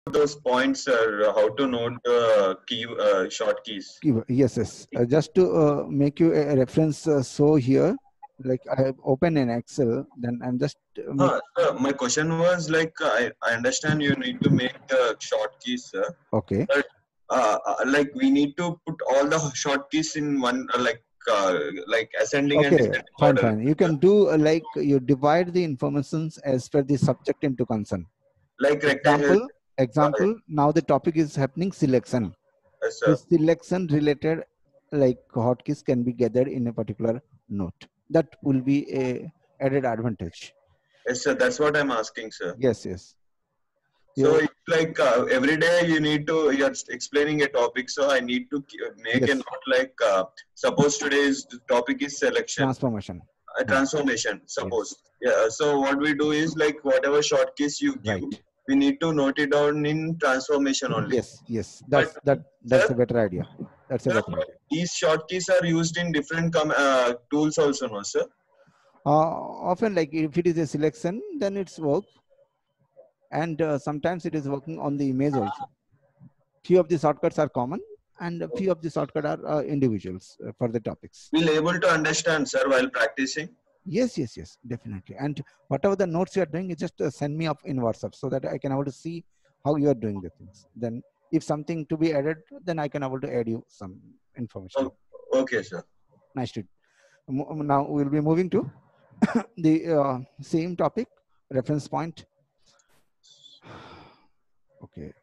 those points, sir, how to note the key short keys. Yes, yes. Just to make you a reference, so here, like I have opened in Excel, then I'm just make. Sir, my question was like I understand you need to make the short keys, sir, Okay. but like we need to put all the short keys in one like ascending and Okay. descending Fine, order. fine. You can do like you divide the informations as per the subject into concern. Like rectangle. Example. Now the topic is happening selection. Yes, The sir. selection related like hotkeys can be gathered in a particular note. That will be a added advantage. Yes, sir. That's what I'm asking, sir. Yes, yes. So You, it's like every day you're explaining a topic, so I need to make a yes, note like suppose today's topic is selection, transformation. transformation. Yes, Suppose, yeah. So what we do is like whatever short keys you give, right. we need to note it down in transformation only. Yes, yes. But That's sir, a better idea. That's a better idea. these short keys are used in different tools also, no, sir? Often, like if it is a selection, then it's work, and sometimes it is working on the image also. Few of the shortcuts are common, and a few of the shortcuts are individuals for the topics. We'll able to understand, sir, while practicing. Yes, yes, yes, definitely. And whatever the notes you are doing, you just send me up in WhatsApp so that I can able to see how you are doing the things. Then, if something to be added, then I can able to add you some information. Oh, okay, sir. Nice to. Now we'll be moving to the same topic, reference point. Okay.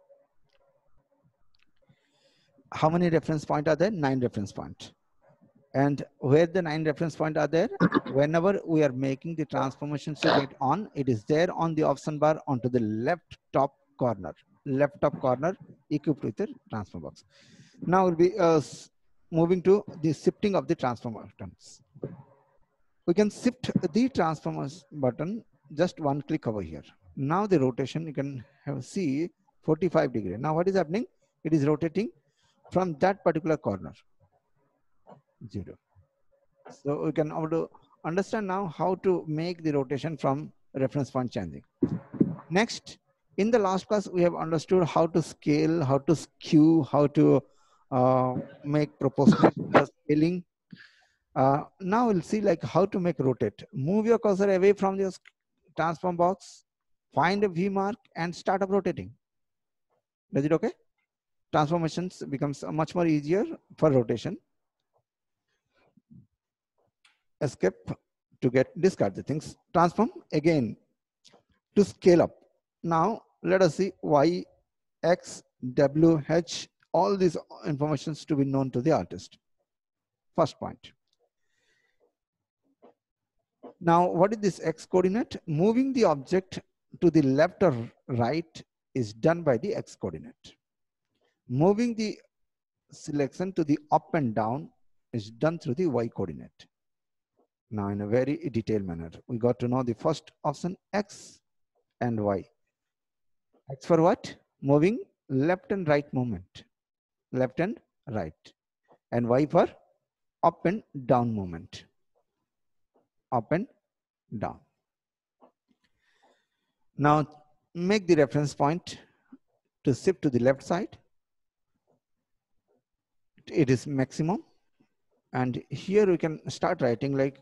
How many reference point are there? 9 reference point. And where the 9 reference point are there, whenever we are making the transformation to get on, it is there on the option bar onto the left top corner equipped with the transform box. Now we'll be moving to the shifting of the transformer buttons. We can shift the transformers button just one click over here. Now the rotation, you can have see 45 degree. Now what is happening? It is rotating from that particular corner. 0. So we can understand now how to make the rotation from reference point changing. Next, in the last class, we have understood how to scale, how to skew, how to make proportional scaling. Now we'll see like how to make rotate. Move your cursor away from your transform box, find a V mark and start up rotating. Is it okay? Transformations becomes much more easier for rotation. Escape to get discard the things. Transform again to scale up. Now let us see Y, X, W, H, all these informations to be known to the artist. First point. Now what is this X coordinate? Moving the object to the left or right is done by the X coordinate. Moving the selection to the up and down is done through the Y coordinate. Now in a very detailed manner, we got to know the first option X and Y. X for what? Moving left and right movement. Left and right. And Y for up and down movement. Up and down. Now make the reference point to shift to the left side. It is maximum. And here we can start writing like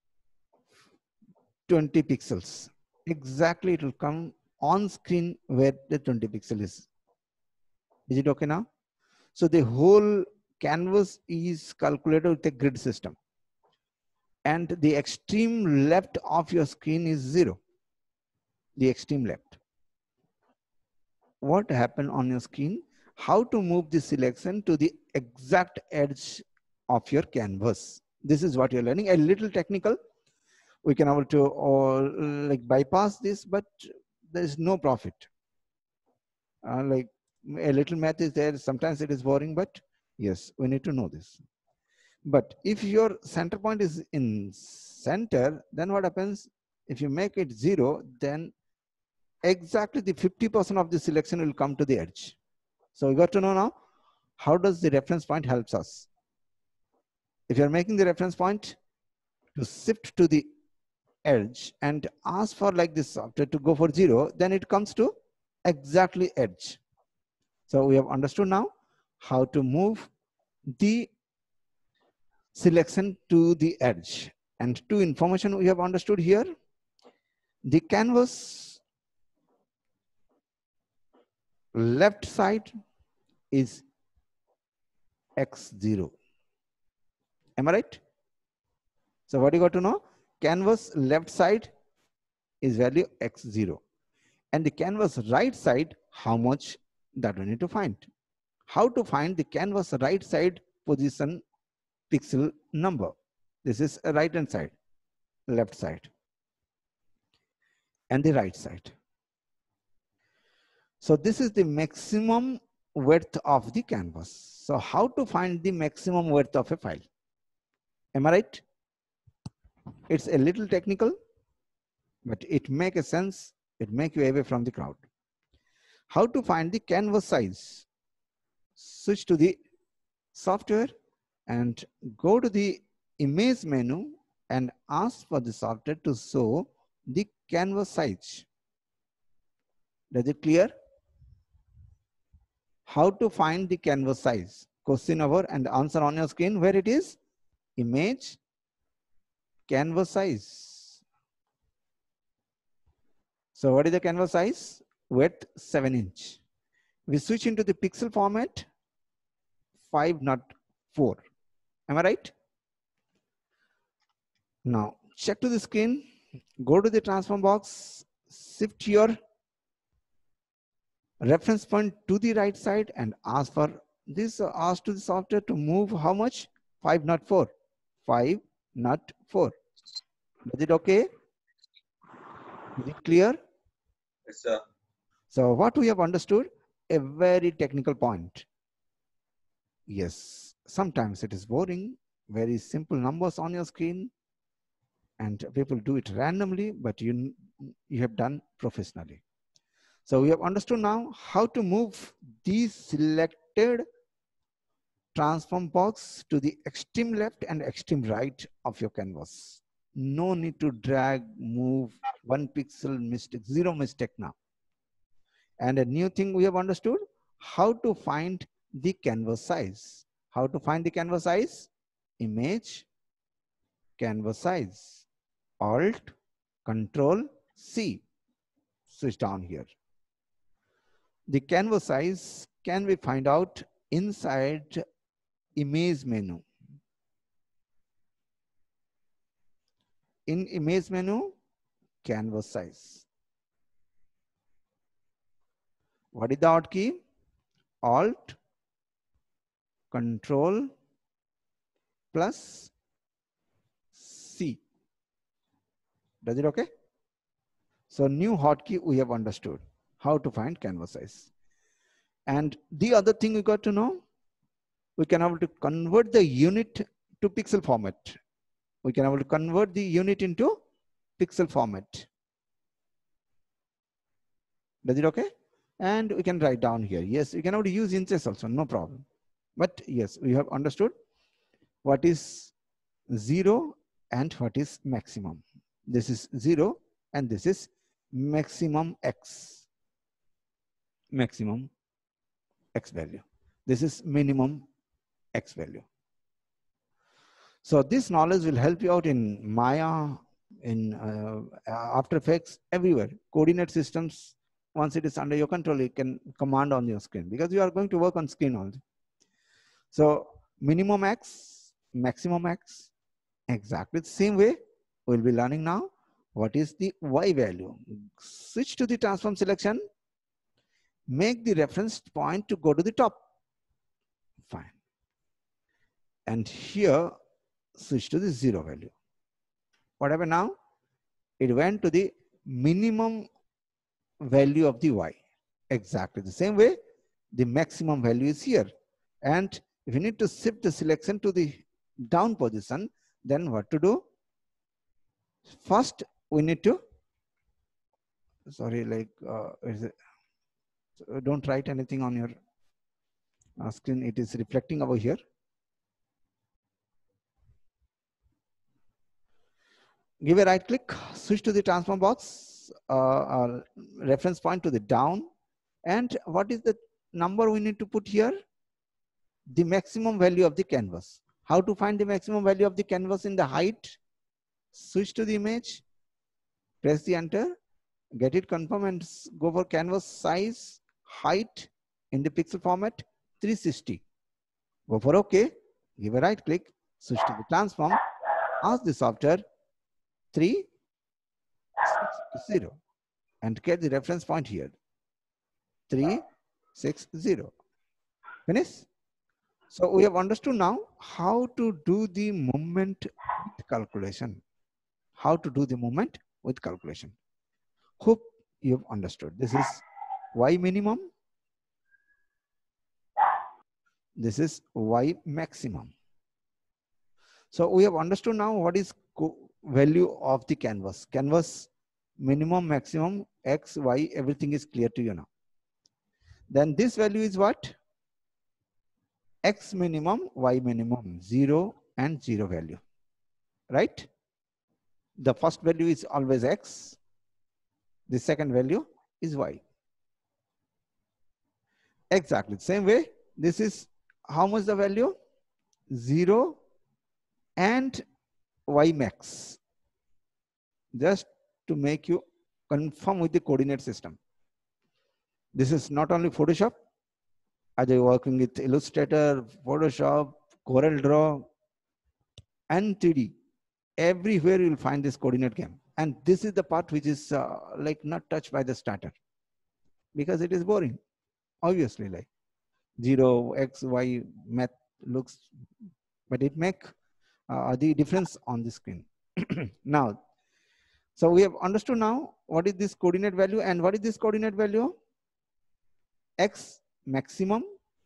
20 pixels. Exactly, it will come on screen where the 20 pixel is. Is it okay now? So the whole canvas is calculated with a grid system. And the extreme left of your screen is 0. The extreme left. What happened on your screen? How to move the selection to the exact edge of your canvas. This is what you're learning. A little technical. We can able to like bypass this, but there is no profit. Like a little math is there. Sometimes it is boring, but yes, we need to know this. But if your center point is in center, then what happens? If you make it 0, then exactly the 50% of the selection will come to the edge. So we got to know now, how does the reference point helps us? If you're making the reference point to shift to the edge and ask for like this software to go for 0, then it comes to exactly edge. So we have understood now how to move the selection to the edge. And two information we have understood here. The canvas left side is x0. Am I right? So what you got to know? Canvas left side is value x0. And the canvas right side, how much, that we need to find. How to find the canvas right side position pixel number? This is a right hand side, left side, and the right side. So this is the maximum width of the canvas. So how to find the maximum width of a file? Am I right? It's a little technical, but it makes a sense. It makes you away from the crowd. How to find the canvas size? Switch to the software and go to the image menu and ask for the software to show the canvas size. Is it clear? How to find the canvas size? Question over and answer on your screen where it is. Image, canvas size. So what is the canvas size? Width 7 inch. We switch into the pixel format 5, not 4. Am I right? Now check to the screen, go to the transform box, shift your reference point to the right side and ask for this, ask to the software to move how much? 5, not 4. 5, not 4. Is it okay? Is it clear? Yes, sir. So what we have understood, a very technical point. Yes, sometimes it is boring, very simple numbers on your screen, and people do it randomly, but you have done professionally. So we have understood now how to move the selected transform box to the extreme left and extreme right of your canvas. No need to drag, move, 1 pixel mistake, 0 mistake now. And a new thing we have understood, how to find the canvas size. How to find the canvas size? Image, canvas size, Alt, Control, C. Switch down here. The canvas size can be find out inside image menu. In image menu, canvas size. What is the Alt key? Alt, Control, plus C. Does it okay? So new hotkey we have understood how to find canvas size. And the other thing we got to know, we can able to convert the unit to pixel format. We can able to convert the unit into pixel format. Does it okay? And we can write down here. Yes, we can able to use inches also, no problem. But yes, we have understood what is 0 and what is maximum. This is 0 and this is maximum x. Maximum x value. This is minimum x value. So this knowledge will help you out in Maya, in After Effects, everywhere. Coordinate systems, once it is under your control, you can command on your screen because you are going to work on screen only. So minimum x, maximum x, exactly the same way we'll be learning now. What is the y value? Switch to the transform selection. Make the reference point to go to the top. Fine. And here, switch to the 0 value. What happened now? It went to the minimum value of the y. Exactly the same way, the maximum value is here. And if you need to shift the selection to the down position, then what to do? First, we need to, sorry, like, don't write anything on your screen. It is reflecting over here. Give a right click, switch to the transform box, reference point to the down, And what is the number we need to put here? The maximum value of the canvas. How to find the maximum value of the canvas in the height? Switch to the image, press the enter, get it confirm, and go for canvas size, height in the pixel format, 360. Go for OK, give a right click, switch to the transform, ask the software 360 and get the reference point here, 360. Finish. So we have understood now how to do the movement with calculation. How to do the movement with calculation. Hope you have understood. This is Y minimum. This is Y maximum. So we have understood now what is value of the canvas. Canvas minimum, maximum, X, Y, everything is clear to you now. Then this value is what? X minimum, Y minimum, 0 and 0 value, right? The first value is always X. The second value is Y. Exactly the same way. This is how much the value? 0 and Y max. Just to make you confirm with the coordinate system. This is not only Photoshop. As I working with Illustrator, Photoshop, CorelDRAW, and 3D. Everywhere you will find this coordinate game. And this is the part which is like not touched by the starter. Because it is boring. Obviously, like 0, X, Y math looks, but it make the difference on the screen. Now, so we have understood now what is this coordinate value and what is this coordinate value? X maximum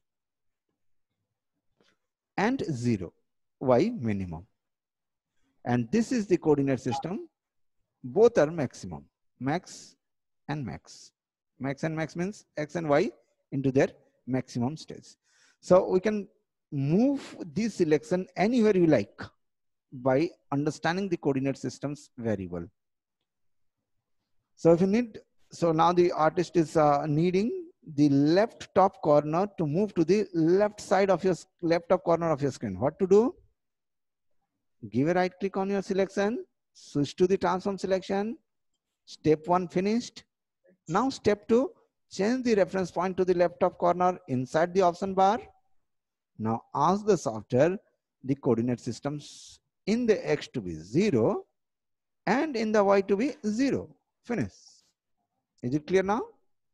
and 0, Y minimum. And this is the coordinate system. Both are maximum, max and max. Max and max means X and Y into their maximum stage. So we can move this selection anywhere you like by understanding the coordinate systems very well. So if you need, so now the artist is needing the left top corner to move to the left side of your left top corner of your screen. What to do? Give a right click on your selection, switch to the transform selection. Step 1 finished. Now step 2, change the reference point to the left top corner inside the option bar. Now ask the software the coordinate systems in the X to be 0 and in the Y to be 0. Finish. Is it clear now?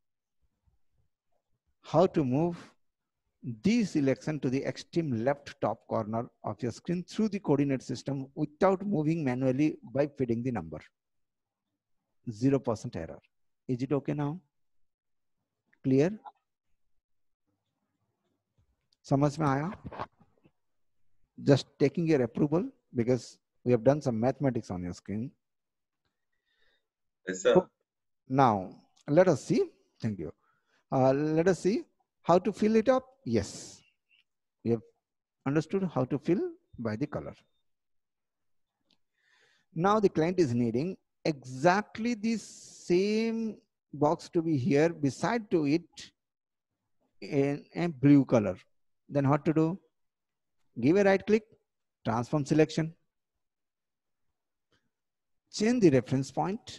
How to move the selection to the extreme left top corner of your screen through the coordinate system without moving manually by feeding the number. 0% error. Is it okay now? Clear? समझ में आया? Just taking your approval because we have done some mathematics on your screen. Yes, sir. Now, let us see. Thank you. Let us see how to fill it up. Yes, we have understood how to fill by the color. Now the client is needing exactly the same box to be here beside to it in a blue color. Then what to do? Give a right click, transform selection, change the reference point,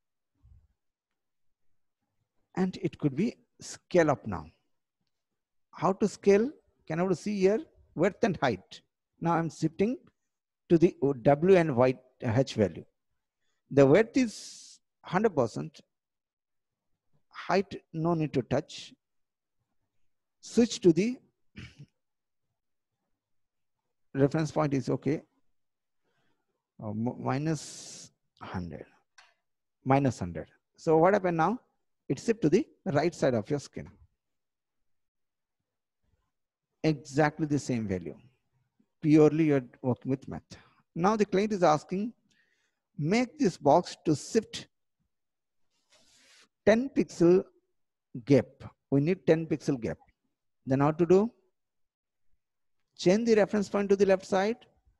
and it could be scale up now. How to scale? Can I see here? Width and height. Now I'm shifting to the W and Y H value. The width is 100%. Height, no need to touch. Switch to the reference point is okay. Minus 100. Minus 100. So what happened now? It shifts to the right side of your screen. Exactly the same value. Purely you're working with math. Now the client is asking, make this box to shift 10 pixel gap. We need 10 pixel gap. Then how to do? Change the reference point to the left side.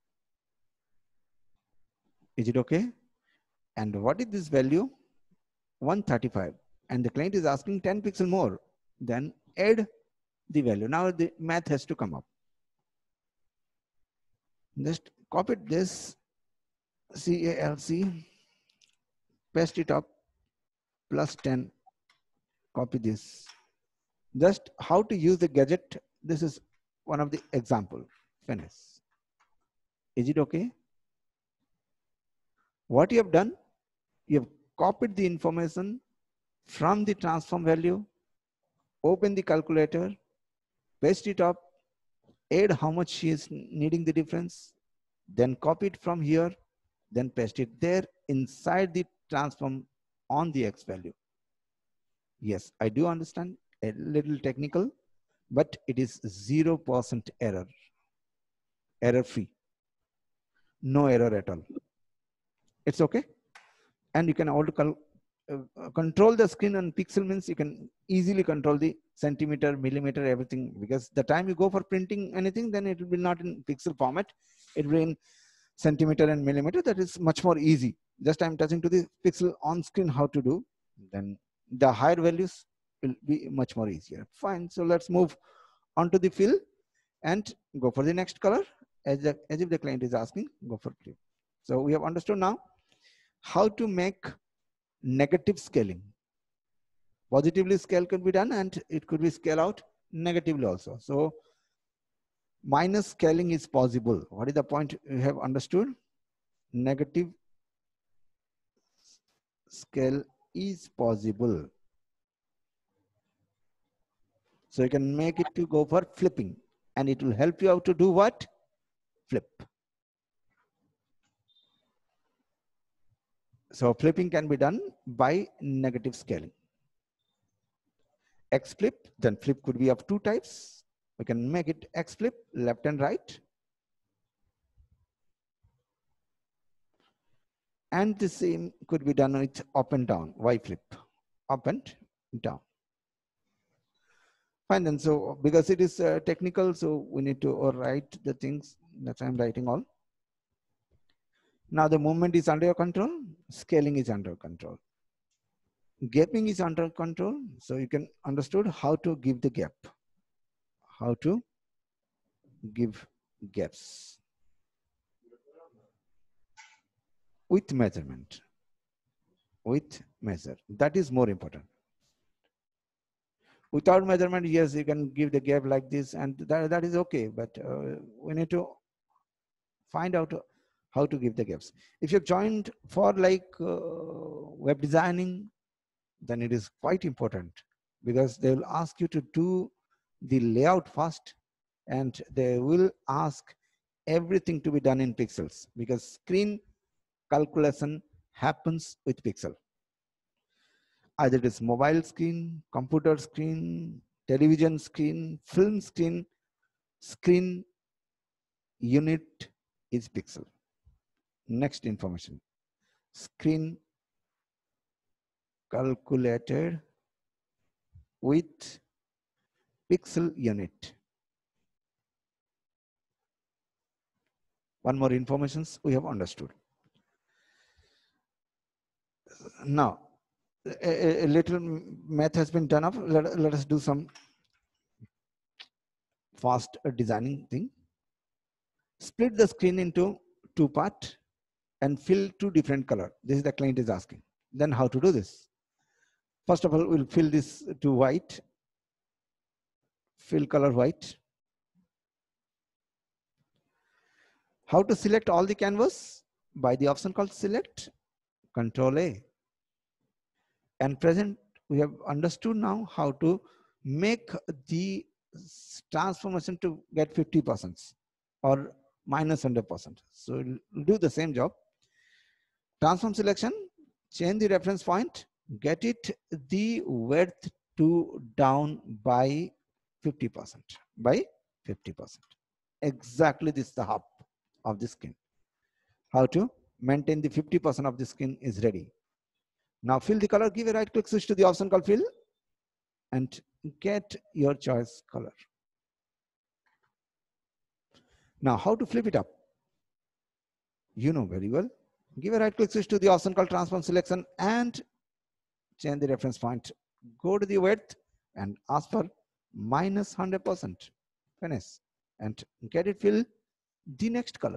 Is it okay? And what is this value? 135. And the client is asking 10 pixel more. then add the value. Now the math has to come up. Just copy this CALC, paste it up, plus 10, copy this. Just how to use the gadget. This is one of the example. Finish. Is it okay? What you have done, you have copied the information from the transform value, open the calculator, paste it up, add how much she is needing the difference, then copy it from here, then paste it there inside the transform on the X value. Yes, I do understand, a little technical, but it is 0% error, error free, no error at all. It's okay. And you can also control the screen on pixel, means you can easily control the centimeter, millimeter, everything, because the time you go for printing anything, then it will be not in pixel format, it will be in centimeter and millimeter. That is much more easy. Just I'm touching to the pixel on screen how to do, then the higher values will be much more easier. Fine. So let's move on to the fill and go for the next color. As if the client is asking, go for blue. So we have understood now how to make negative scaling. Positively scale could be done and it could be scale out negatively also. So minus scaling is possible. What is the point you have understood? Negative scale is possible. So you can make it to go for flipping, and it will help you out to do what? Flip. So flipping can be done by negative scaling. X flip, then flip could be of two types. We can make it X flip, left and right. And the same could be done with up and down, Y flip, up and down. Fine then, so because it is technical, so we need to write the things. That's why I'm writing all. Now the movement is under your control, scaling is under control. Gapping is under control, so you can understood how to give the gap. How to give gaps. With measurement. With measure. That is more important. Without measurement, yes, you can give the gap like this, and that is okay, but we need to find out how to give the gaps. If you've joined for like web designing, then it is quite important, because they will ask you to do the layout first, and they will ask everything to be done in pixels, because screen calculation happens with pixel. Either it is mobile screen, computer screen, television screen, film screen, screen unit is pixel. Next information, screen calculated with pixel unit. One more informations we have understood. Now, a little math has been done up. Let us do some fast designing thing. Split the screen into two parts and fill two different color. This is the client is asking. Then how to do this? First of all, we'll fill this to white. Fill color white. How to select all the canvas? By the option called select, Control A. And present, we have understood now how to make the transformation to get 50% or minus 100%. So we'll do the same job. Transform selection, change the reference point, get it the width to down by 50%. By 50%. Exactly this is the hub of the screen. How to maintain the 50% of the screen is ready. Now fill the color, give a right click switch to the option called fill and get your choice color. Now how to flip it up? You know very well. Give a right click switch to the option called transform selection and change the reference point. Go to the width and ask for minus 100%. Finish and get it fill the next color.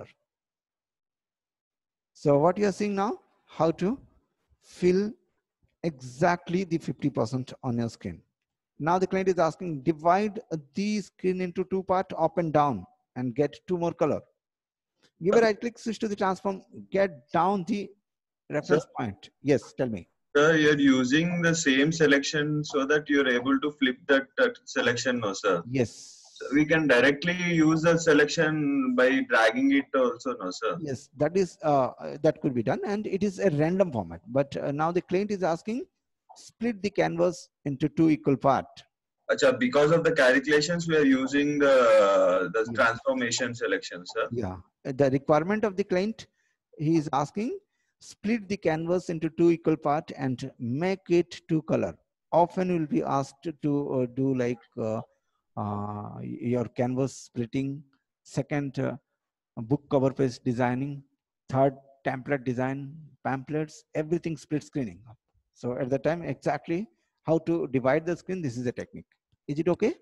So what you are seeing now, how to fill exactly the 50% on your screen. Now the client is asking, divide the screen into two parts, up and down, and get two more color. Give a right click, switch to the transform, get down the reference point. Yes, tell me. Sir, you're using the same selection so that you're able to flip that selection, no, sir? Yes. So we can directly use the selection by dragging it also, no, sir? Yes, that is that could be done, and it is a random format. But now the client is asking, split the canvas into two equal parts. Acha, because of the calculations, we are using the Yeah. transformation selection, sir. Yeah, the requirement of the client, he is asking, split the canvas into two equal parts and make it two color. Often you will be asked to do like your canvas splitting, second book cover page designing, third template design, pamphlets, everything split screening. So at the time, exactly how to divide the screen, this is a technique. Is it okay?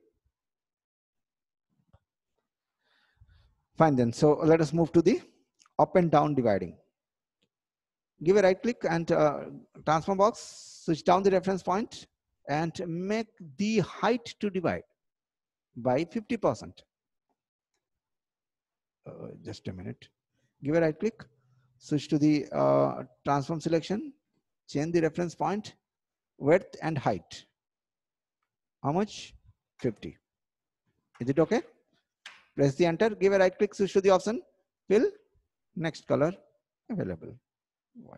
Fine then. So let us move to the up and down dividing. Give a right click and transform box, switch down the reference point and make the height to divide by 50%. Just a minute. Give a right click, switch to the transform selection, change the reference point, width and height. How much? 50. Is it okay? Press the enter, give a right click, switch to the option, fill, next color available, white.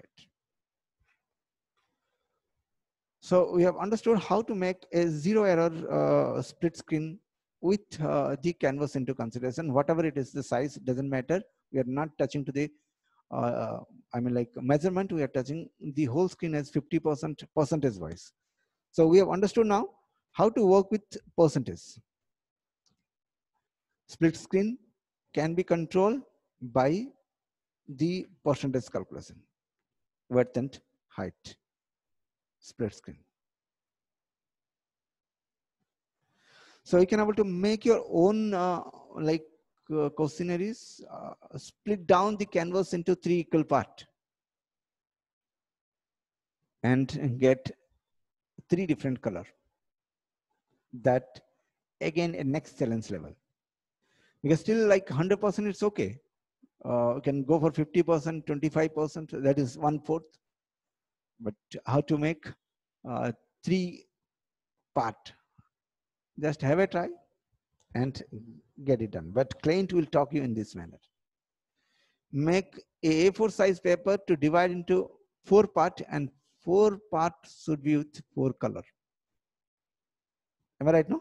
So we have understood how to make a zero error split screen with the canvas into consideration. Whatever it is, the size doesn't matter. We are not touching to the, I mean like measurement, we are touching the whole screen as 50% percentage wise. So we have understood now how to work with percentage. Split screen can be controlled by the percentage calculation, width and height, split screen. So you can able to make your own like questionnaires, split down the canvas into three equal parts and get three different color. That again a next challenge level. Because still like 100% it's okay. You can go for 50%, 25%, that is 1/4. But how to make three part? Just have a try and get it done. But client will talk you in this manner. Make a A4 size paper to divide into 4 parts, and 4 parts should be with 4 color. Am I right now?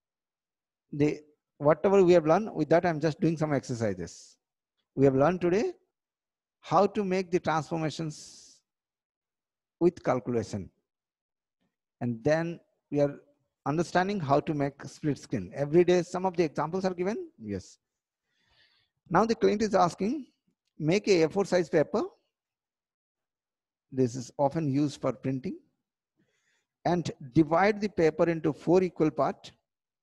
Whatever we have learned, with that I'm just doing some exercises. We have learned today how to make the transformations with calculation. And then we are understanding how to make split screen. Every day some of the examples are given. Yes. Now the client is asking, make a A4 size paper. This is often used for printing. And divide the paper into 4 equal parts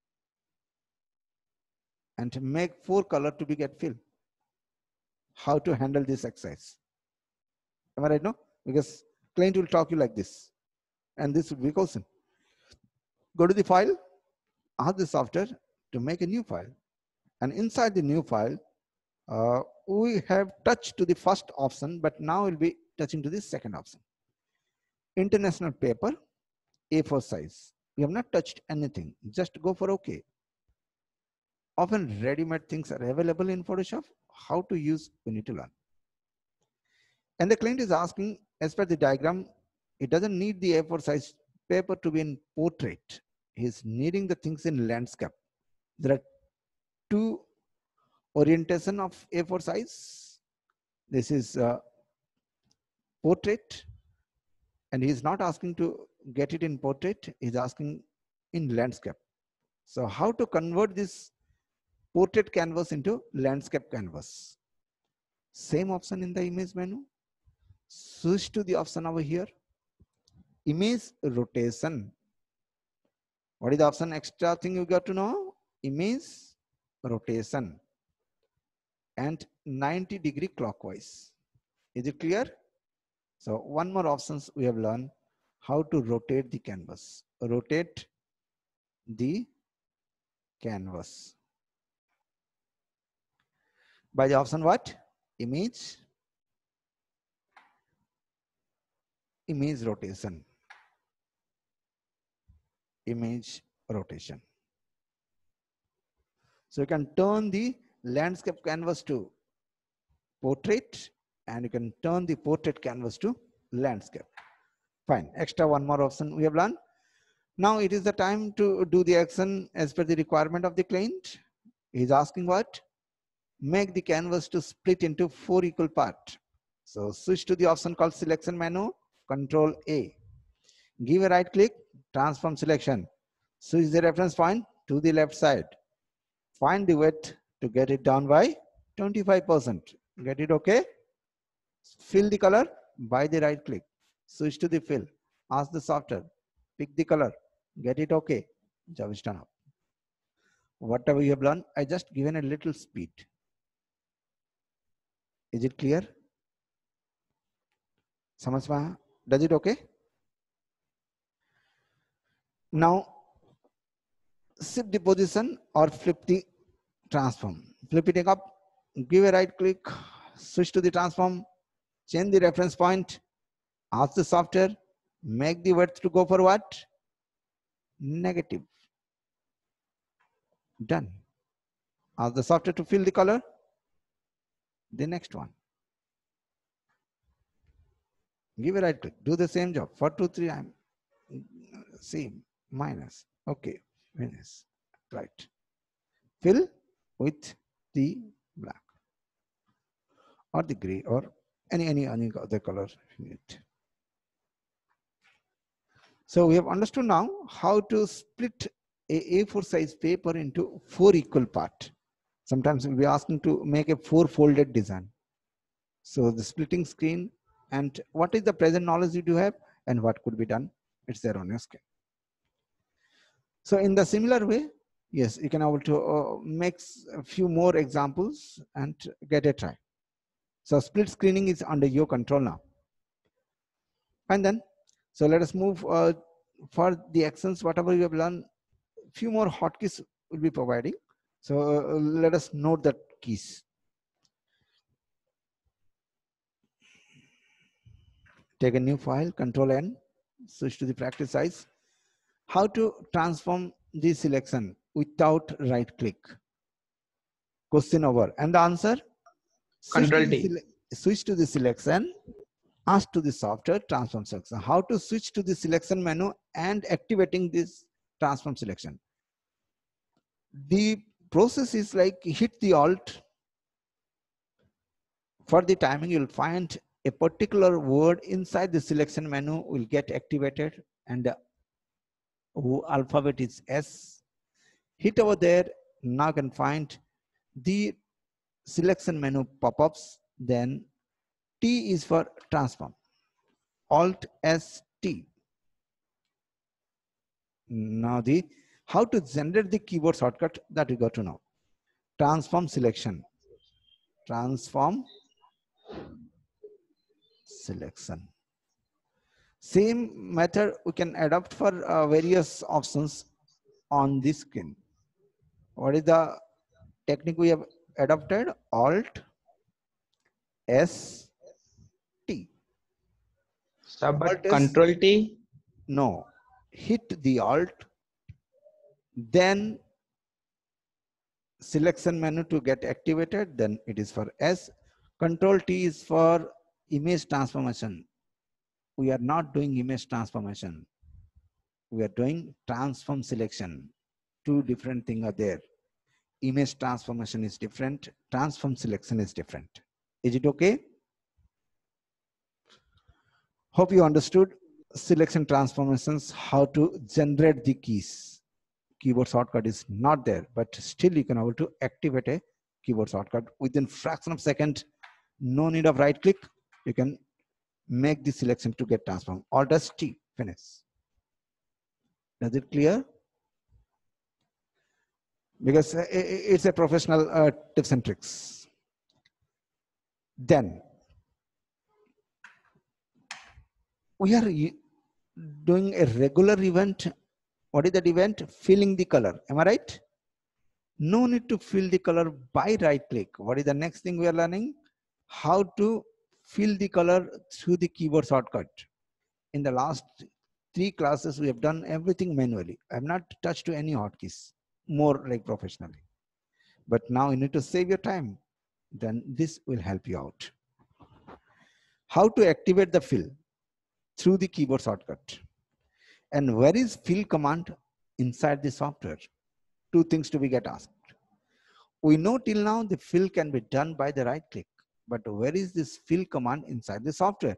and make 4 color to be get filled. How to handle this exercise? Am I right now? Because client will talk you like this, and this will be question. Go to the file, ask the software to make a new file, and inside the new file, we have touched to the first option, but now we'll be touching to the second option. International paper, A4 size. We have not touched anything. Just go for OK. Often ready-made things are available in Photoshop. How to use, we need to learn. And the client is asking, as per the diagram, it doesn't need the A4 size paper to be in portrait. He's needing the things in landscape. There are 2 orientation of A4 size. This is portrait, and he's not asking to get it in portrait. He's asking in landscape. So how to convert this portrait canvas into landscape canvas? Same option in the image menu. Switch to the option over here, image rotation. What is the option extra thing you got to know? Image rotation and 90-degree clockwise. Is it clear? So one more options we have learned how to rotate the canvas. Rotate the canvas. By the option what? Image rotation. Image rotation. So you can turn the landscape canvas to portrait and you can turn the portrait canvas to landscape. Fine. Extra one more option we have learned. Now it is the time to do the action as per the requirement of the client. He is asking what? Make the canvas to split into 4 equal parts. So switch to the option called selection menu, Control A. Give a right click, transform selection. Switch the reference point to the left side. Find the width to get it down by 25%. Get it okay? Fill the color by the right click. Switch to the fill. Ask the software. Pick the color. Get it okay. Job is done up. Whatever you have learned, I just given a little speed. Is it clear? समझ में? Does it okay? Now, shift the position or flip the transform. Flip it up, give a right click, switch to the transform, change the reference point, ask the software, make the width to go for what? Negative. Done. Ask the software to fill the color. The next one. Give a right click. Do the same job. 4, 2, 3. I'm same. Minus. Okay. Finish. Right. Fill with the black or the gray or any other color if you need. So we have understood now how to split a A4 size paper into 4 equal parts. Sometimes we'll be asking to make a 4-folded design. So the splitting screen and what is the present knowledge you do have and what could be done, it's there on your screen. So in the similar way, yes, you can able to make a few more examples and get a try. So split screening is under your control now. And then, so let us move for the actions, whatever you have learned, few more hotkeys will be providing. So let us note the keys. Take a new file, Control N, switch to the practice size. How to transform the selection without right click? Question over. And the answer? Control T. Switch to the selection, ask to the software, transform selection. How to switch to the selection menu and activating this transform selection? The process is like hit the Alt. For the timing, you'll find a particular word inside the selection menu will get activated and the alphabet is S. Hit over there. Now you can find the selection menu pop-ups. Then T is for transform. Alt S T. Now the how to generate the keyboard shortcut that we got to know. Transform selection. Transform selection. Same method we can adopt for various options on this screen. What is the technique we have adopted? Alt S T. But Control T? No. Hit the Alt, then selection menu to get activated, then it is for S. Control T is for image transformation. We are not doing image transformation. We are doing transform selection. Two different things are there. Image transformation is different. Transform selection is different. Is it okay? Hope you understood selection transformations, how to generate the keys. Keyboard shortcut is not there, but still you can able to activate a keyboard shortcut within fraction of second. No need of right click. You can make the selection to get transformed. Alt S T, finish. Is it clear? because it's a professional tips and tricks. Then we are doing a regular event. What is that event? Filling the color. Am I right? No need to fill the color by right click. What is the next thing we are learning? How to fill the color through the keyboard shortcut. In the last 3 classes, we have done everything manually. I have not touched any hotkeys, more like professionally. But now you need to save your time. Then this will help you out. How to activate the fill through the keyboard shortcut. And where is fill command inside the software? 2 things to be get asked. We know till now the fill can be done by the right click, but where is this fill command inside the software?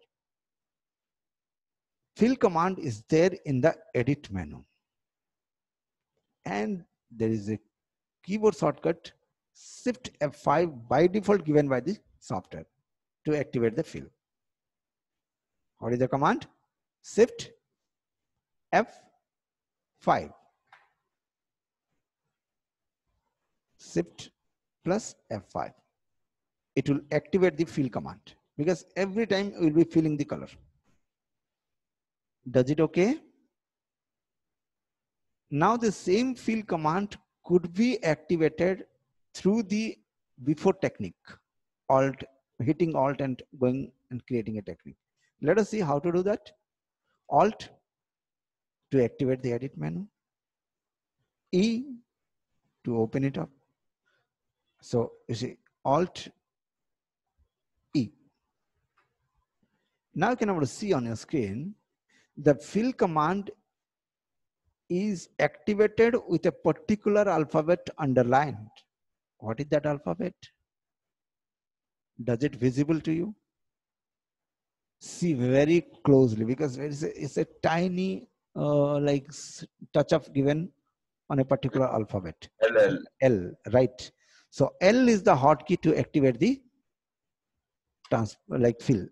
Fill command is there in the edit menu. And there is a keyboard shortcut Shift F5 by default given by the software to activate the fill. What is the command? Shift F5. Shift plus F5. It will activate the fill command because every time we will be filling the color. Does it okay? Now the same fill command could be activated through the before technique, Alt, hitting Alt and going and creating a technique. Let us see how to do that. Alt to activate the edit menu. E to open it up. So you see Alt E. Now you can able to see on your screen the fill command is activated with a particular alphabet underlined. What is that alphabet? Does it visible to you? See very closely because it's a tiny like touch of given on a particular alphabet. LL. L, right. So L is the hotkey to activate the like fill.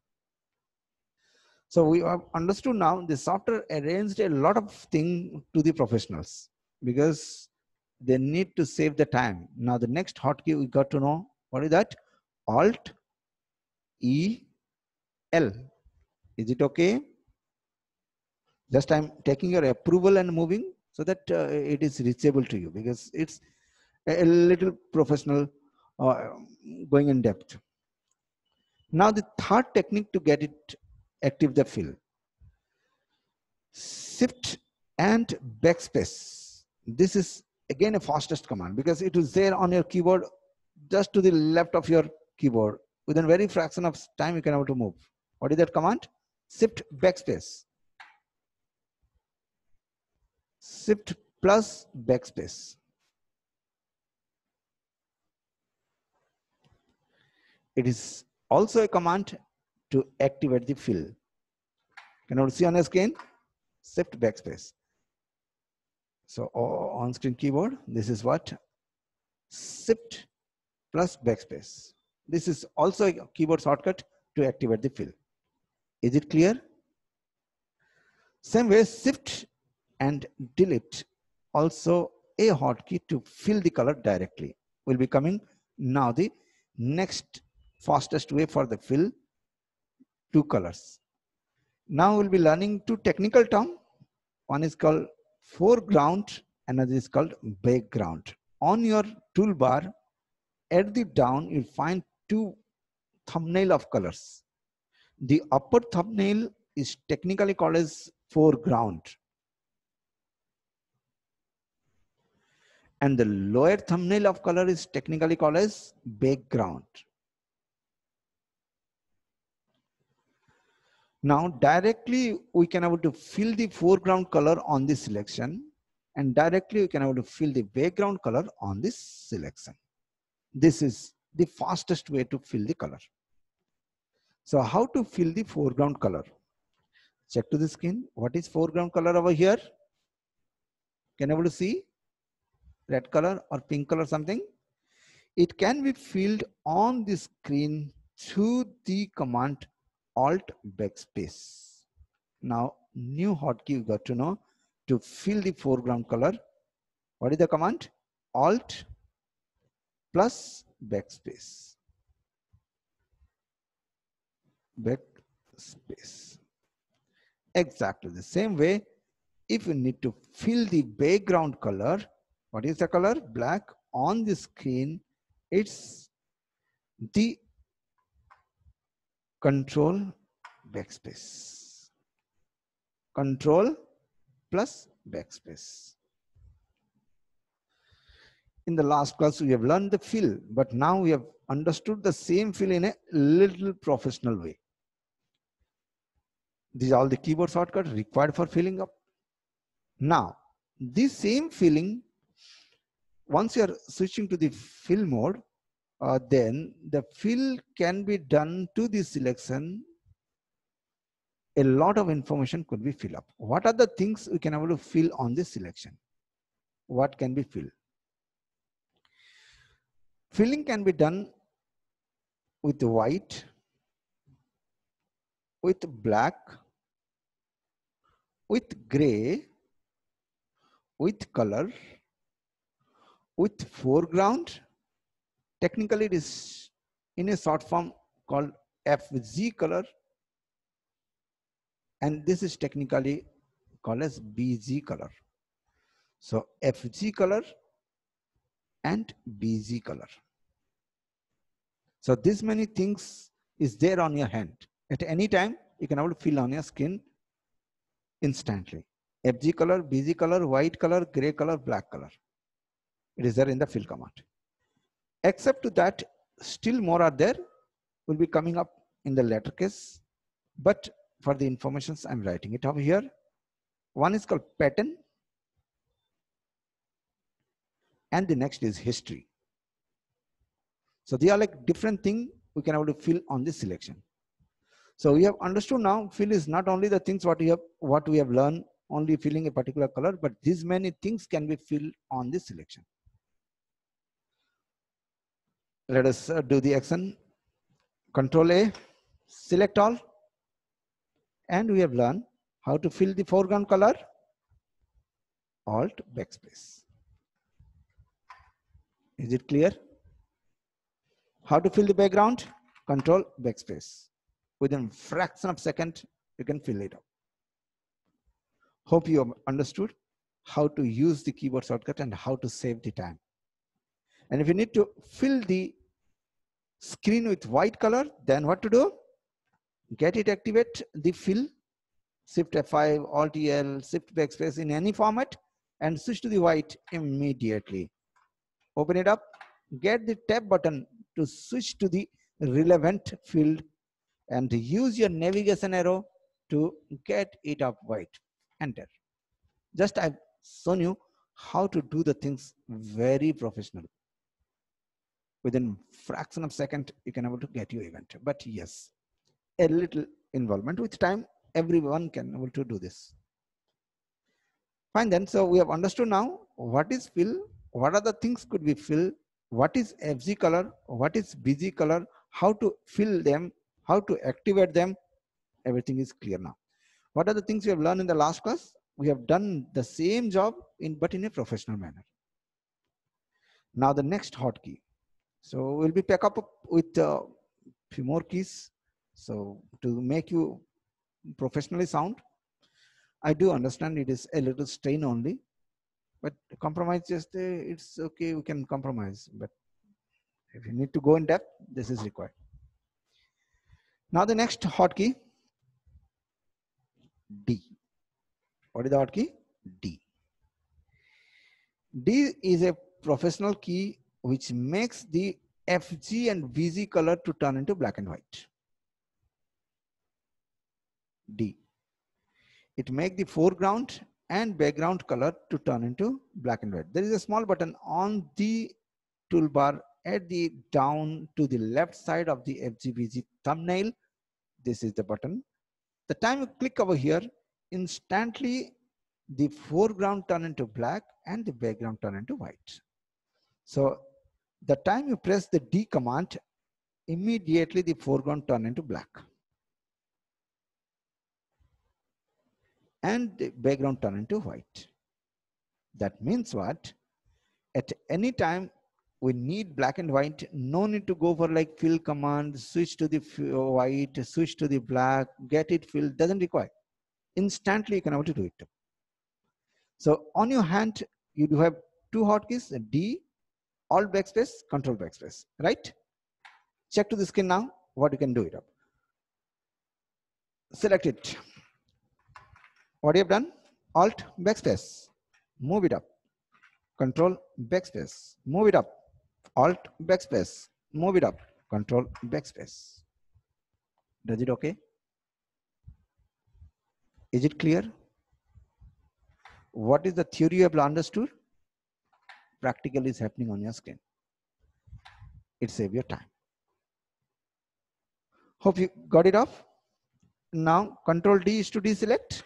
So we have understood now the software arranged a lot of things to the professionals because they need to save the time. Now the next hotkey we got to know, what is that? Alt E L. Is it okay? Just I'm taking your approval and moving so that it is reachable to you because it's a little professional going in depth. Now the third technique to get it active the fill. Shift and backspace. This is again a fastest command because it is there on your keyboard just to the left of your keyboard. Within very fraction of time you can able to move. What is that command? Shift backspace. Shift plus backspace. It is also a command to activate the fill. Can you see on the screen? Shift backspace. So on screen keyboard, this is what? Shift plus backspace. This is also a keyboard shortcut to activate the fill. Is it clear? Same way, Shift and delete also a hotkey to fill the color directly. Will be coming now the next fastest way for the fill 2 colors. Now we'll be learning 2 technical terms. One is called foreground, another is called background. On your toolbar, at the down, you'll find 2 thumbnail of colors. The upper thumbnail is technically called as foreground. And the lower thumbnail of color is technically called as background. Now directly we can able to fill the foreground color on this selection and directly we can able to fill the background color on this selection. This is the fastest way to fill the color. So how to fill the foreground color? Check to the screen. What is foreground color over here? Can you able to see? Red color or pink color something? It can be filled on the screen through the command Alt backspace. Now new hotkey you got to know to fill the foreground color. What is the command? Alt plus backspace. Backspace. Exactly the same way, if you need to fill the background color, what is the color? Black. On the screen, it's the control backspace. Control plus backspace. In the last class, we have learned the fill, but now we have understood the same fill in a little professional way. These are all the keyboard shortcuts required for filling up. Now, this same filling, once you are switching to the fill mode, then the fill can be done to the selection. A lot of information could be filled up. What are the things we can able to fill on this selection? What can be filled? Filling can be done with white, with black, with gray, with color, with foreground. Technically, it is in a short form called FG color, and this is technically called as BG color. So FG color and BG color. So this many things is there on your hand. At any time, you can able to fill on your screen instantly. FG color, BG color, white color, gray color, black color. It is there in the fill command. Except to that, still more are there, will be coming up in the later case. But for the informations, I'm writing it over here. One is called pattern, and the next is history. So they are like different thing we can able to fill on this selection. So we have understood now, fill is not only the things what we have learned, only filling a particular color, but these many things can be filled on this selection. Let us do the action. Control A, select all, and we have learned how to fill the foreground color. Alt backspace. Is it clear? How to fill the background? Control backspace. Within fraction of a second, you can fill it up. Hope you have understood how to use the keyboard shortcut and how to save the time. And if you need to fill the screen with white color, then what to do? Get it, activate the fill, Shift F5, Alt L, Shift backspace in any format, and switch to the white immediately. Open it up, get the tab button to switch to the relevant field, and use your navigation arrow to get it up white. Enter. Just I've shown you how to do the things very professional. Within fraction of second, you can able to get your event. But yes, a little involvement. With time, everyone can able to do this. Fine then, so we have understood now what is fill, what are the things could be fill, what is FG color, what is BG color, how to fill them, how to activate them. Everything is clear now. What are the things we have learned in the last class? We have done the same job but in a professional manner. Now the next hotkey. So we'll be back up with a few more keys. So to make you professionally sound, I do understand it is a little strain only, but compromise just it's okay. We can compromise, but if you need to go in depth, this is required. Now the next hotkey, D. What is the hotkey? D. D is a professional key which makes the FG and VG color to turn into black and white. D. It makes the foreground and background color to turn into black and white. There is a small button on the toolbar at the down to the left side of the FGVG thumbnail. This is the button. The time you click over here, instantly the foreground turn into black and the background turn into white. So the time you press the D command, immediately the foreground turn into black and the background turn into white. That means what? At any time we need black and white, no need to go for like fill command, switch to the white, switch to the black, get it filled, doesn't require. Instantly you can able to do it. So on your hand, you do have two hotkeys, D, Alt backspace, Control backspace, right? Check to the screen now, what you can do it up. Select it. What you have done? Alt backspace, move it up. Control backspace, move it up. Alt backspace, move it up. Control backspace. Does it okay? Is it clear? What is the theory you have understood? Practical is happening on your screen. It saves your time. Hope you got it off. Now Control D is to deselect.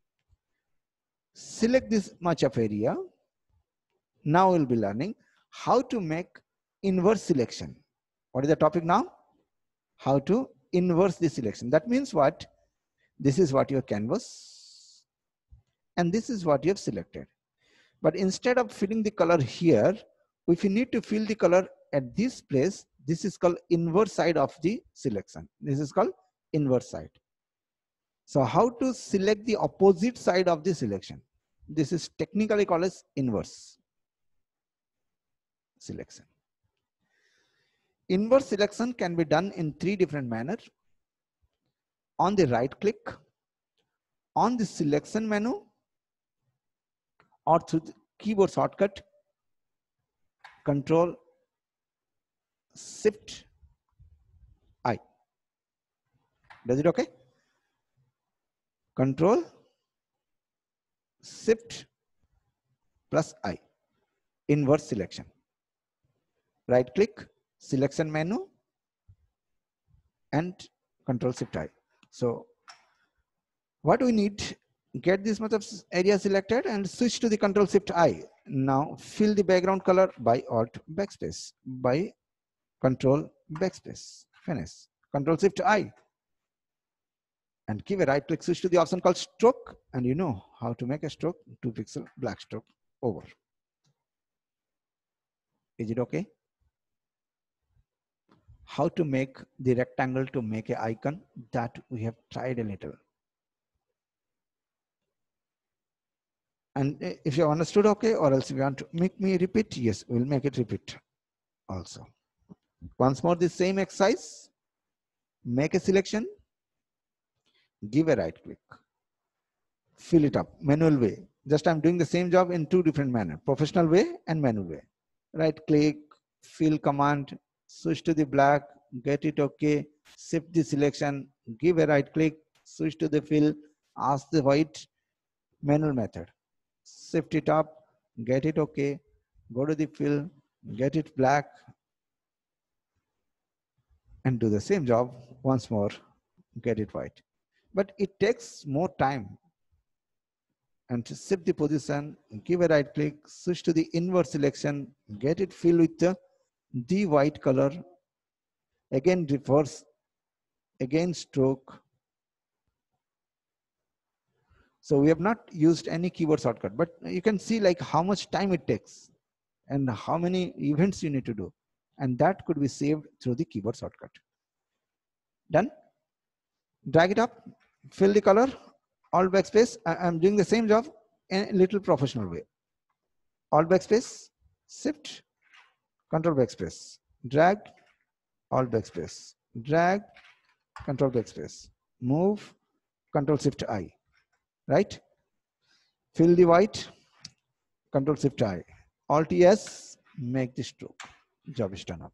Select this much of area. Now we'll be learning how to make inverse selection. What is the topic now? How to inverse the selection. That means what? This is what your canvas and this is what you have selected. But instead of filling the color here, if you need to fill the color at this place, this is called inverse side of the selection. This is called inverse side. So how to select the opposite side of the selection? This is technically called as inverse selection. Inverse selection can be done in three different manners. On the right click, on the selection menu, or through the keyboard shortcut, Control Shift I. Does it okay? Control Shift plus I. Inverse selection. Right click, selection menu, and Control Shift I. So what we need, get this much of area selected and switch to the Control Shift I. Now fill the background color by Alt backspace, by Control backspace. Finish. Control Shift I. And give a right click, switch to the option called stroke, and you know how to make a stroke, 2 pixel black stroke over. Is it okay? How to make the rectangle to make an icon, that we have tried a little. And if you understood, okay, or else if you want to make me repeat, yes, we'll make it repeat also. Once more, the same exercise, make a selection, give a right click, fill it up, manual way. Just I'm doing the same job in two different manners, professional way and manual way. Right click, fill command, switch to the black, get it okay, shift the selection, give a right click, switch to the fill, ask the white, manual method. Shift it up, get it okay, go to the fill, get it black, and do the same job once more, get it white. But it takes more time. And to shift the position, give a right click, switch to the inverse selection, get it filled with the white color, again reverse, again stroke. So we have not used any keyboard shortcut, but you can see like how much time it takes and how many events you need to do. And that could be saved through the keyboard shortcut. Done? Drag it up, fill the color, Alt backspace. I'm doing the same job in a little professional way. Alt backspace, shift, Control backspace, drag, Alt backspace, drag, Control backspace, move, Control Shift I, right? Fill the white, Control Shift I, Alt S, make the stroke. Job is done up.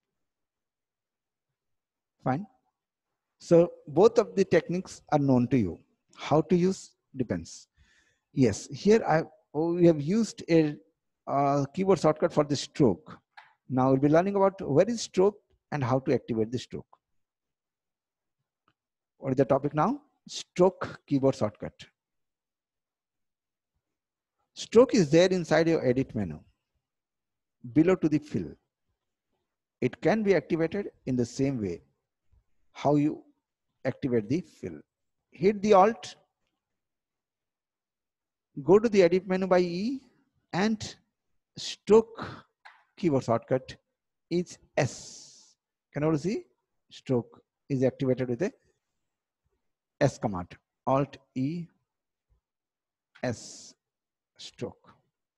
Fine. So both of the techniques are known to you. How to use depends. Yes, here we have used a keyboard shortcut for the stroke. Now we'll be learning about where is stroke and how to activate the stroke. What is the topic now? Stroke keyboard shortcut. Stroke is there inside your edit menu, below to the fill. It can be activated in the same way. How you activate the fill? Hit the Alt, go to the edit menu by E, and stroke keyboard shortcut is S. Can you see? Stroke is activated with a S command. Alt E S stroke.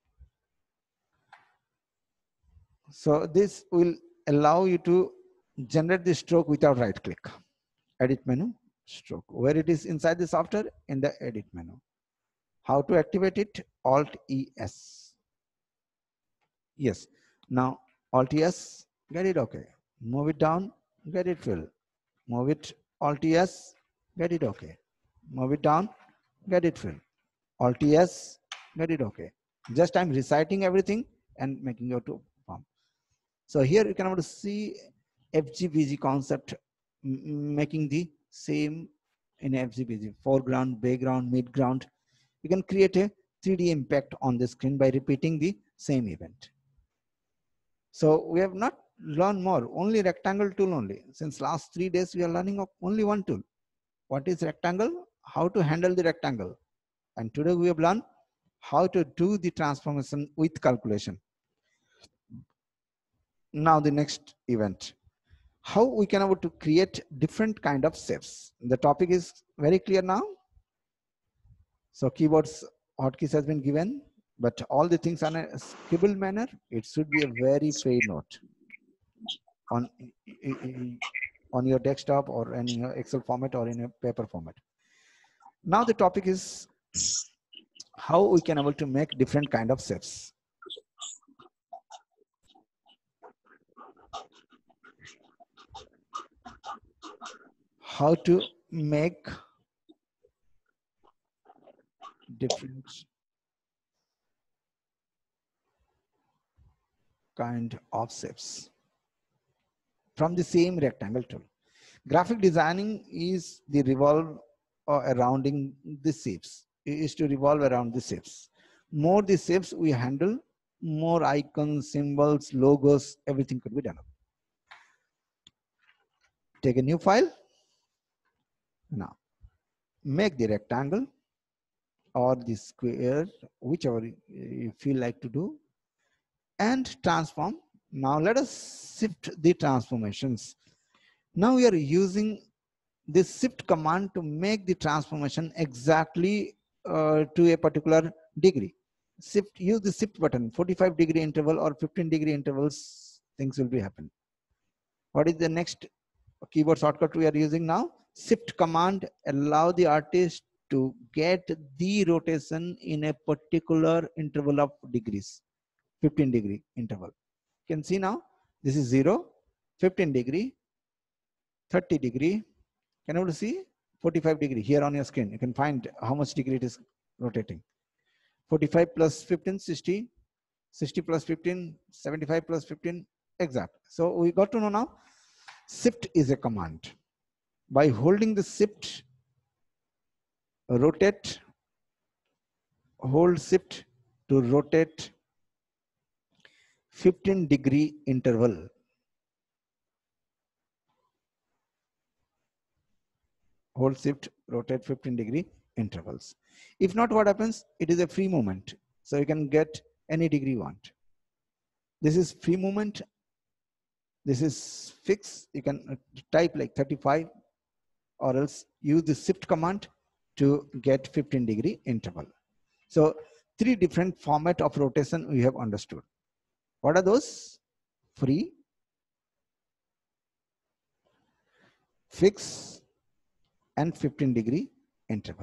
So this will allow you to generate the stroke without right click. Edit menu, stroke. Where it is inside the software, in the edit menu. How to activate it? Alt ES. Yes. Now Alt ES, get it okay. Move it down, get it fill. Move it Alt ES, get it okay. Move it down, get it fill. Alt ES, get it okay. Just I'm reciting everything and making your to form. So here you can able to see FGBG concept making the same in FGBG, foreground, background, midground. You can create a 3D impact on the screen by repeating the same event. So we have not learned more, only rectangle tool only. Since last 3 days, we are learning of only one tool. What is rectangle? How to handle the rectangle. And today we have learned how to do the transformation with calculation. Now the next event. How we can able to create different kind of shapes. The topic is very clear now. So keyboards hotkeys has been given, but all the things are in a scribble manner. It should be a very fair note on your desktop or in your Excel format or in a paper format. Now the topic is how we can able to make different kind of shapes. How to make different kind of shapes from the same rectangle tool. Graphic designing is the revolve surrounding the shapes. It is to revolve around the shapes. More the shapes we handle, more icons, symbols, logos, everything could be done. Take a new file. Now, make the rectangle or the square, whichever you feel like to do, and transform. Now let us shift the transformations. Now we are using this shift command to make the transformation exactly to a particular degree. Shift, use the shift button, 45-degree interval or 15-degree intervals, things will be happen. What is the next keyboard shortcut we are using now? Shift command allow the artist to get the rotation in a particular interval of degrees, 15-degree interval. You can see now, this is 0, 15-degree, 30-degree. Can you see 45-degree here on your screen? You can find how much degree it is rotating. 45 plus 15, 60, 60 plus 15, 75 plus 15, exact. So we got to know now, shift is a command. By holding the shift, rotate, hold shift to rotate 15-degree interval. Hold shift, rotate 15-degree intervals. If not, what happens? It is a free movement. So you can get any degree you want. This is free movement. This is fixed. You can type like 35 or else use the shift command to get 15-degree interval. So 3 different format of rotation we have understood. What are those? Free, fixed, and 15-degree interval.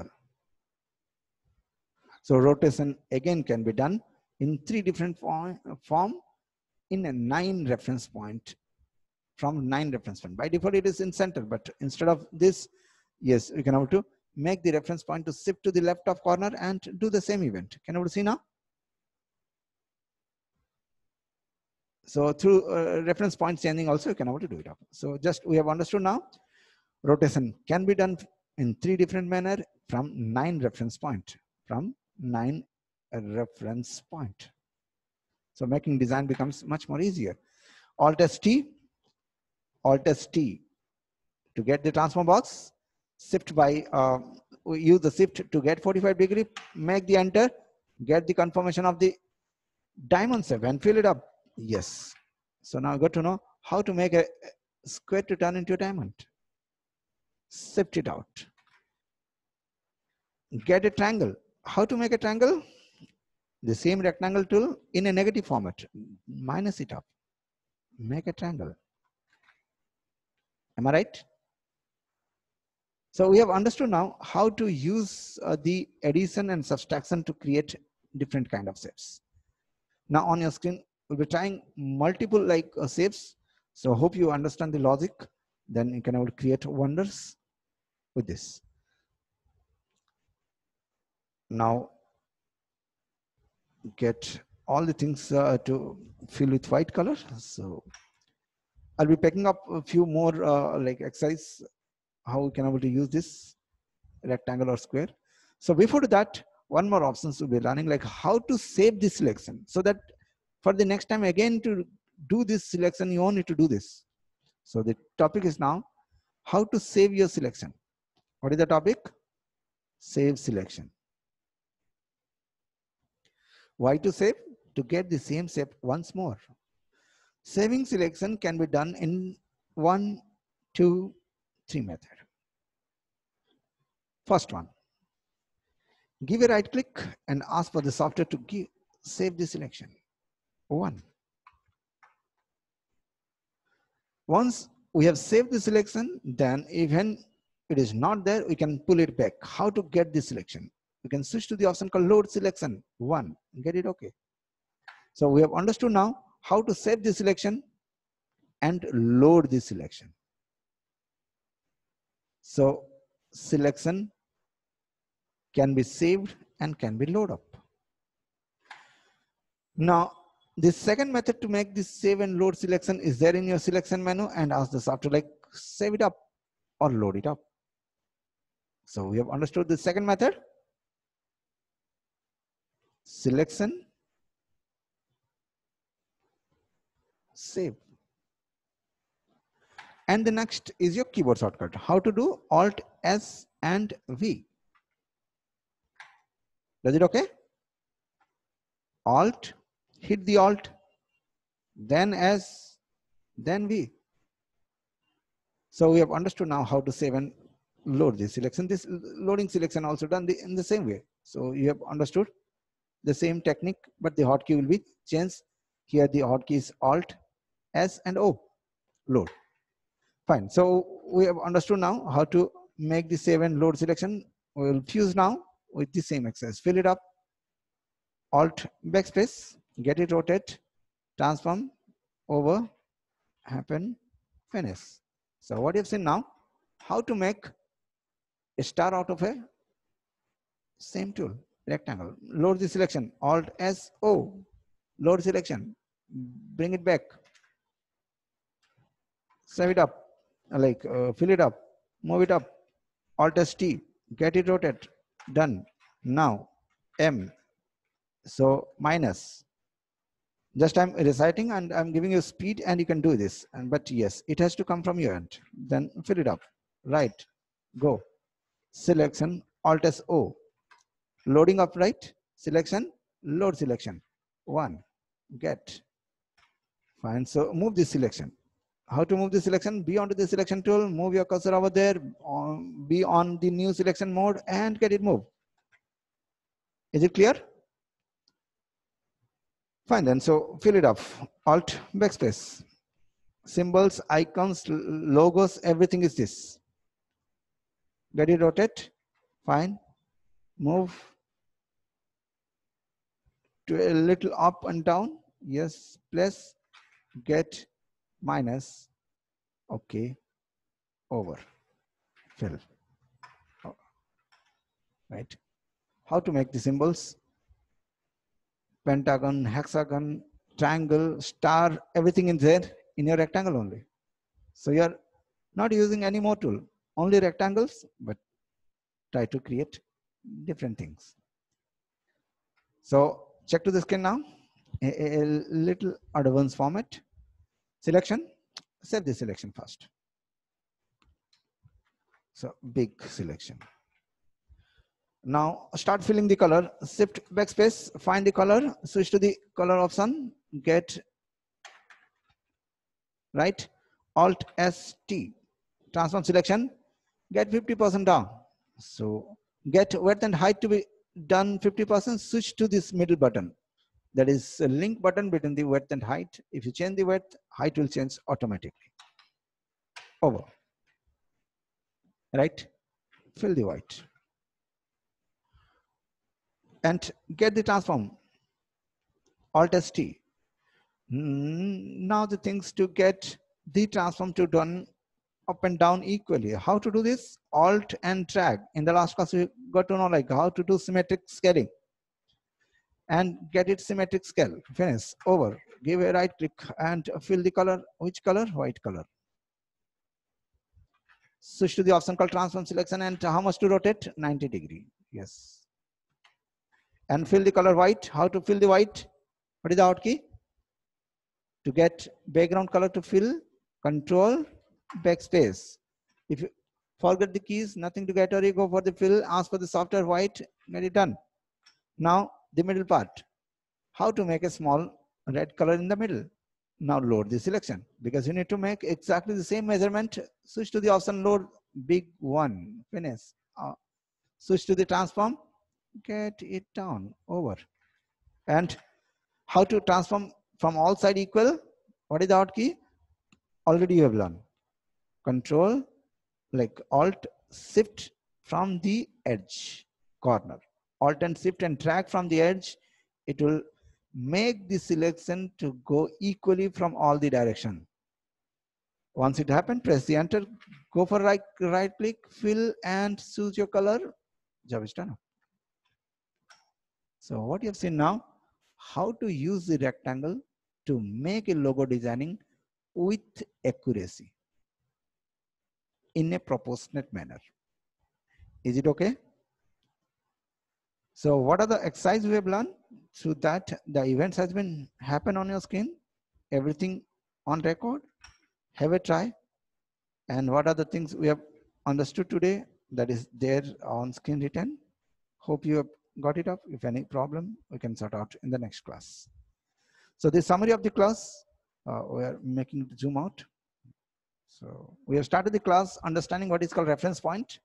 So rotation again can be done in 3 different form in a 9 reference point, from 9 reference point. By default it is in center, but instead of this, yes, we can have to make the reference point to shift to the left of corner and do the same event. Can you see now? So through reference point changing also you can have to do it up. So just we have understood now, rotation can be done in 3 different manner from 9 reference point, from 9 reference point. So making design becomes much more easier. Alt S T to get the transform box. Shift by use the shift to get 45-degree. Make the enter. Get the confirmation of the Diamond shape and fill it up. Yes. So now I got to know how to make a square to turn into a diamond. Shift it out. Get a triangle. How to make a triangle? The same rectangle tool in a negative format. Minus it up. Make a triangle. Am I right? So we have understood now how to use the addition and subtraction to create different kind of shapes. Now on your screen, we'll be trying multiple shapes. So hope you understand the logic. Then you can able to create wonders with this. Now get all the things to fill with white color. So I'll be picking up a few more exercise how we can able to use this rectangle or square. So before that, one more options will be learning like how to save this selection, so that for the next time again to do this selection, you only need to do this. So the topic is now how to save your selection. What is the topic? Save selection. Why to save? To get the same shape once more. Saving selection can be done in 1, 2, 3 method. First one, give a right click and ask for the software to save the selection. 1. Once we have saved the selection, then even it is not there, we can pull it back. How to get the selection? We can switch to the option called load selection. 1. Get it okay. So we have understood now how to save the selection and load the selection. So selection can be saved and can be loaded up. Now the second method to make this save and load selection is there in your selection menu, and ask the software like save it up or load it up. So we have understood the second method. Selection, save. And the next is your keyboard shortcut. How to do? Alt S and V. Does it okay? Alt, hit the Alt, then S, then V. So we have understood now how to save and load this selection. This loading selection also done in the same way. So you have understood the same technique, but the hotkey will be changed. Here the hotkey is Alt, S and O, load. Fine. So we have understood now how to make the save and load selection. We will fuse now with the same exercise. Fill it up. Alt backspace. Get it rotate. Transform over. Happen. Finish. So what you have seen now, how to make a star out of a same tool, rectangle. Load the selection. Alt S O. Load selection. Bring it back. Save it up. Fill it up. Move it up. Alt S T. Get it rotate. Done. Now M. So minus. Just I'm reciting and I'm giving you speed, and you can do this. But yes, it has to come from your end. Then fill it up. Right. Go. Selection. Alt S O. Loading up right. Selection. Load selection. 1. Get. Fine. So move this selection. How to move the selection? Be onto the selection tool. Move your cursor over there. Be on the new selection mode and get it moved. Is it clear? Fine then. So fill it up. Alt backspace. Symbols, icons, logos, everything is this. Get it rotate. Fine. Move to a little up and down. Yes. Plus. Get. Minus. Okay. Over. Fill. Right. How to make the symbols? Pentagon, hexagon, triangle, star, everything is there in your rectangle only. So you're not using any more tool, only rectangles, but try to create different things. So check to the screen now, a little advanced format. Selection, save the selection first. So big selection. Now start filling the color. Shift backspace, find the color, switch to the color option, get right, Alt ST, transform selection, get 50% down. So get width and height to be done 50%, switch to this middle button. That is a link button between the width and height. If you change the width, height will change automatically. Over. Right? Fill the white. And get the transform. Alt ST. Now the things to get the transform to done up and down equally. How to do this? Alt and drag. In the last class, we got to know like how to do symmetric scaling and get it symmetric scale. Finish. Over. Give a right click and fill the color. Which color? White color. Switch to the option called transform selection and how much to rotate? 90 degree. Yes. And fill the color white. How to fill the white? What is the out key? To get background color to fill, control backspace. If you forget the keys, nothing to get, or you go for the fill, ask for the softer white, get it done. Now the middle part. How to make a small red color in the middle. Now load the selection because you need to make exactly the same measurement. Switch to the option load big one. Finish. Switch to the transform. Get it down. Over. And how to transform from all side equal? What is the out key? Already you have learned. Control, like Alt, Shift from the edge corner. Alt and Shift and drag from the edge. It will make the selection to go equally from all the direction. Once it happens, press the enter. Go for right click, fill and choose your color. Job is done. So what you have seen now, how to use the rectangle to make a logo designing with accuracy in a proportionate manner. Is it okay? So what are the exercises we have learned? So that the events has been happen on your screen, everything on record. Have a try. And what are the things we have understood today that is there on screen written? Hope you have got it up. If any problem, we can sort out in the next class. So the summary of the class, we are making it zoom out. So we have started the class understanding what is called reference point.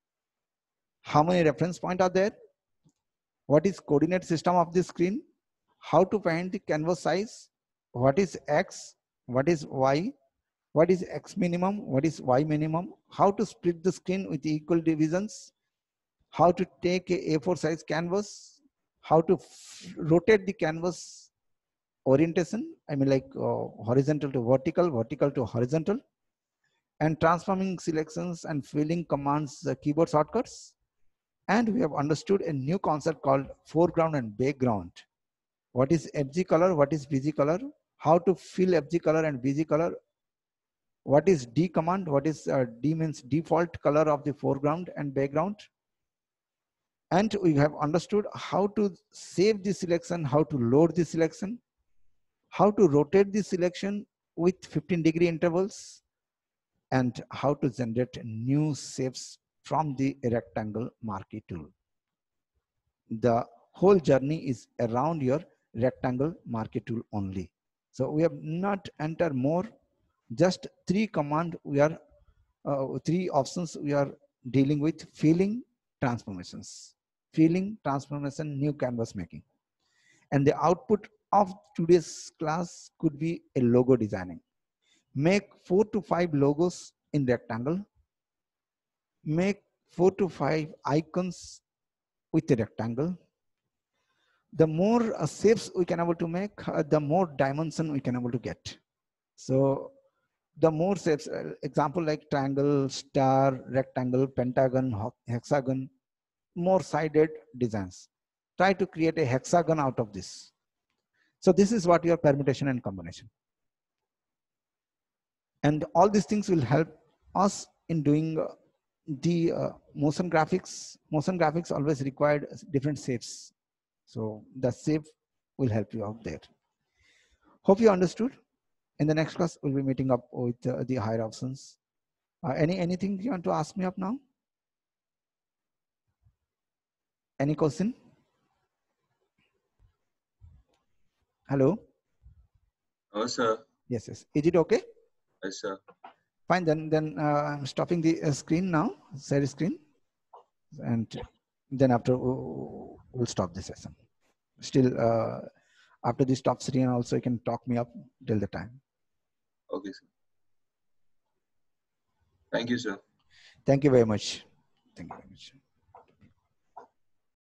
How many reference points are there? What is coordinate system of the screen? How to find the canvas size? What is X? What is Y? What is X minimum? What is Y minimum? How to split the screen with equal divisions? How to take a A4 size canvas? How to rotate the canvas orientation? I mean like horizontal to vertical, vertical to horizontal. And transforming selections and filling commands, keyboard shortcuts. And we have understood a new concept called foreground and background. What is FG color? What is BG color? How to fill FG color and BG color? What is D command? What is D means default color of the foreground and background? And we have understood how to save the selection, how to load the selection, how to rotate the selection with 15-degree intervals, and how to generate new shapes from the rectangle marquee tool. The whole journey is around your rectangle marquee tool only. So we have not entered more, just 3 command we are 3 options we are dealing with: filling, transformations, filling, transformation, new canvas making. And the output of today's class could be a logo designing. Make 4 to 5 logos in rectangle. Make 4 to 5 icons with a rectangle. The more shapes we can able to make, the more dimension we can able to get. So the more shapes, example like triangle, star, rectangle, pentagon, hexagon, more sided designs. Try to create a hexagon out of this. So this is what your permutation and combination. And all these things will help us in doing the motion graphics. Motion graphics always required different shapes. So the shape will help you out there. Hope you understood. In the next class, we'll be meeting up with the higher options. Anything you want to ask me up now? Any question? Hello? Oh, sir. Yes, yes. Is it okay? Yes, sir. Fine, then I'm stopping the screen now, share screen. And then after we'll stop the session. Still, after the stop screen also you can talk me up till the time. Okay, sir. Thank you, sir. Thank you very much. Thank you very much.